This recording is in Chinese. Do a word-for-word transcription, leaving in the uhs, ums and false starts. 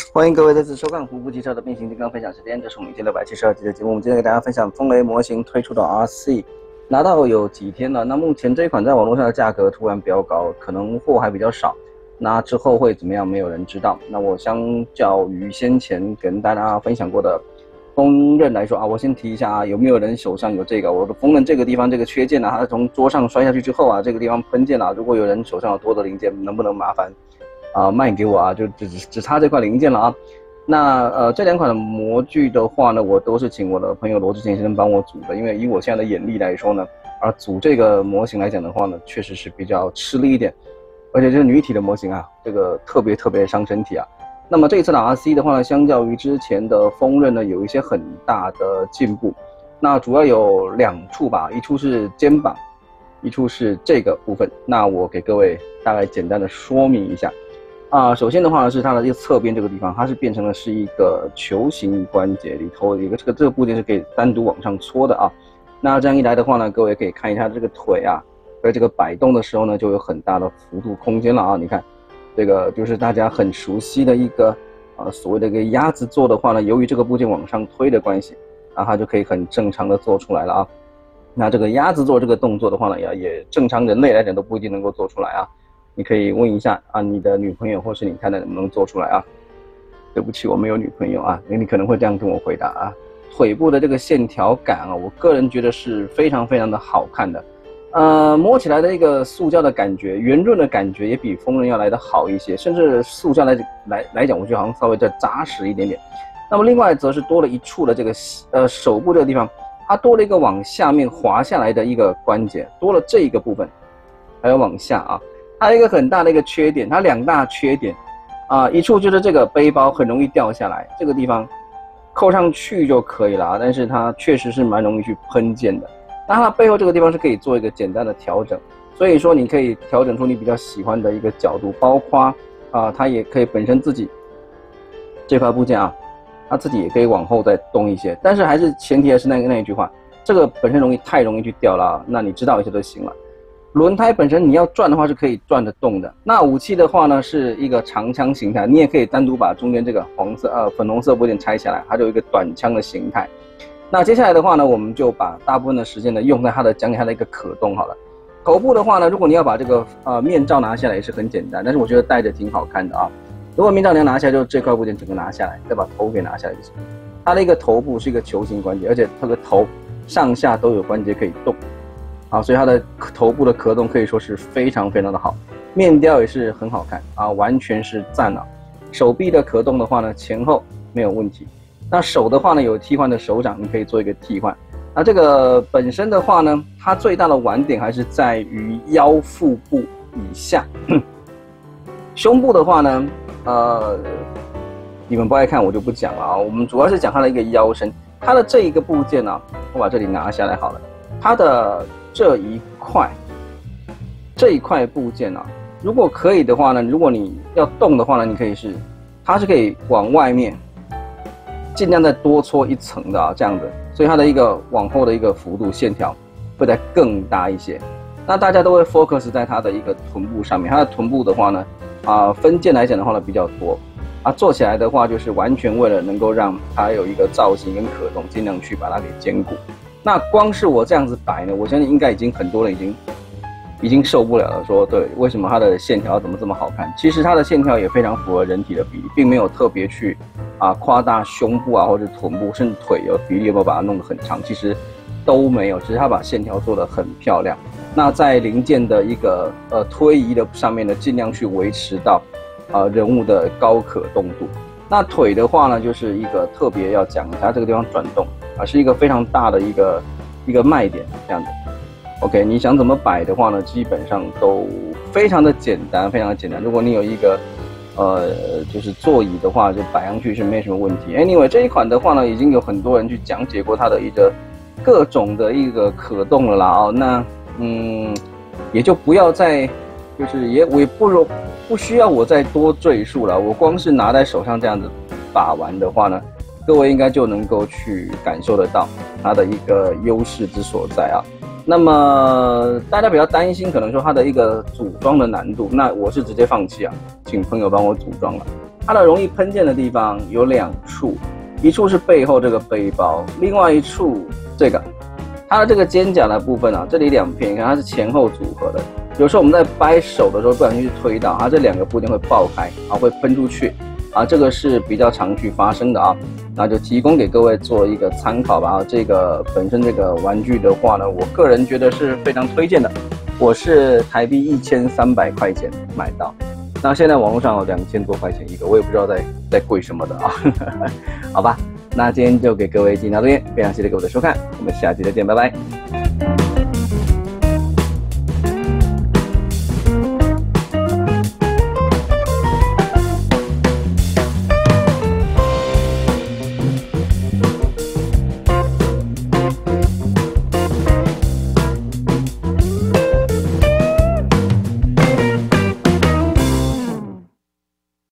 欢迎各位再次收看胡不汽车的变形金刚分享时间，这是我们第六百七十二集的节目。我们今天给大家分享风雷模型推出的 R C， 拿到有几天了？那目前这一款在网络上的价格突然飙高，可能货还比较少。那之后会怎么样？没有人知道。那我相较于先前跟大家分享过的锋刃来说啊，我先提一下啊，有没有人手上有这个？我的锋刃这个地方这个缺件啊，它从桌上摔下去之后啊，这个地方喷溅啊，如果有人手上有多的零件，能不能麻烦？啊，卖给我啊，就只只差这块零件了啊。那呃，这两款的模具的话呢，我都是请我的朋友罗志贤先生帮我组的，因为以我现在的眼力来说呢，啊，组这个模型来讲的话呢，确实是比较吃力一点，而且这是女体的模型啊，这个特别特别伤身体啊。那么这一次的 R C 的话呢，相较于之前的锋刃呢，有一些很大的进步。那主要有两处吧，一处是肩膀，一处是这个部分。那我给各位大概简单的说明一下。啊，首先的话呢是它的这个侧边这个地方，它是变成了是一个球形关节，里头有一个这个这个部件是可以单独往上戳的啊。那这样一来的话呢，各位可以看一下这个腿啊，在这个摆动的时候呢，就有很大的幅度空间了啊。你看，这个就是大家很熟悉的一个呃所谓的一个鸭子做的话呢，由于这个部件往上推的关系，啊，它就可以很正常的做出来了啊。那这个鸭子做这个动作的话呢，也也正常人类来讲都不一定能够做出来啊。你可以问一下啊，你的女朋友或是你太太能不能做出来啊？对不起，我没有女朋友啊，你可能会这样跟我回答啊。腿部的这个线条感啊，我个人觉得是非常非常的好看的，呃，摸起来的一个塑胶的感觉，圆润的感觉也比锋刃要来的好一些，甚至塑胶来来来讲，我觉得好像稍微再扎实一点点。那么另外则是多了一处的这个呃手部这个地方，它多了一个往下面滑下来的一个关节，多了这一个部分，还有往下啊。它有一个很大的一个缺点，它两大缺点，啊，一处就是这个背包很容易掉下来，这个地方扣上去就可以了，但是它确实是蛮容易去喷溅的。那它背后这个地方是可以做一个简单的调整，所以说你可以调整出你比较喜欢的一个角度，包括啊，它也可以本身自己这块部件啊，它自己也可以往后再动一些，但是还是前提还是那个那一句话，这个本身容易太容易去掉了，那你知道一下就行了。轮胎本身你要转的话是可以转得动的。那武器的话呢是一个长枪形态，你也可以单独把中间这个黄色呃粉红色部件拆下来，它就有一个短枪的形态。那接下来的话呢，我们就把大部分的时间呢用在它的讲给它的一个可动好了。头部的话呢，如果你要把这个呃面罩拿下来也是很简单，但是我觉得戴着挺好看的啊。如果面罩你要拿下来，就这块部件整个拿下来，再把头给拿下来就行。它的一个头部是一个球形关节，而且它的头上下都有关节可以动。啊，所以它的头部的壳洞可以说是非常非常的好，面雕也是很好看啊，完全是赞了。手臂的壳洞的话呢，前后没有问题。那手的话呢，有替换的手掌，你可以做一个替换。那这个本身的话呢，它最大的玩点还是在于腰腹部以下。胸部的话呢，呃，你们不爱看我就不讲了啊，我们主要是讲它的一个腰身。它的这一个部件呢、啊，我把这里拿下来好了，它的这一块，这一块部件啊，如果可以的话呢，如果你要动的话呢，你可以是，它是可以往外面，尽量再多搓一层的啊，这样子，所以它的一个往后的一个幅度线条会再更大一些。那大家都会 focus 在它的一个臀部上面，它的臀部的话呢，啊，分件来讲的话呢比较多，啊，做起来的话就是完全为了能够让它有一个造型跟可动，尽量去把它给兼顾。那光是我这样子摆呢，我相信应该已经很多人已经已经受不了了。说对，为什么它的线条怎么这么好看？其实它的线条也非常符合人体的比例，并没有特别去啊夸大胸部啊或者臀部，甚至腿有比例有没有把它弄得很长，其实都没有，只是它把线条做得很漂亮。那在零件的一个呃推移的上面呢，尽量去维持到啊、呃、人物的高可动度。那腿的话呢，就是一个特别要讲它这个地方转动啊，是一个非常大的一个一个卖点，这样子。OK， 你想怎么摆的话呢，基本上都非常的简单，非常的简单。如果你有一个呃就是座椅的话，就摆上去是没什么问题。Anyway， 这一款的话呢，已经有很多人去讲解过它的一个各种的一个可动了啦哦，那嗯也就不要再就是也我也不容。不需要我再多赘述了，我光是拿在手上这样子把玩的话呢，各位应该就能够去感受得到它的一个优势之所在啊。那么大家比较担心，可能说它的一个组装的难度，那我是直接放弃啊，请朋友帮我组装了。 它的容易喷溅的地方有两处，一处是背后这个背包，另外一处这个，它的这个肩胛的部分啊，这里两片，你看它是前后组合的。有时候我们在掰手的时候不小心去推到，它这两个部件会爆开，啊，会喷出去，啊，这个是比较常去发生的啊。那就提供给各位做一个参考吧。这个本身这个玩具的话呢，我个人觉得是非常推荐的。我是台币一千三百块钱买到，那现在网络上有两千多块钱一个，我也不知道在在贵什么的啊。好吧，那今天就给各位介绍到这边，非常谢谢各位的收看，我们下期再见，拜拜。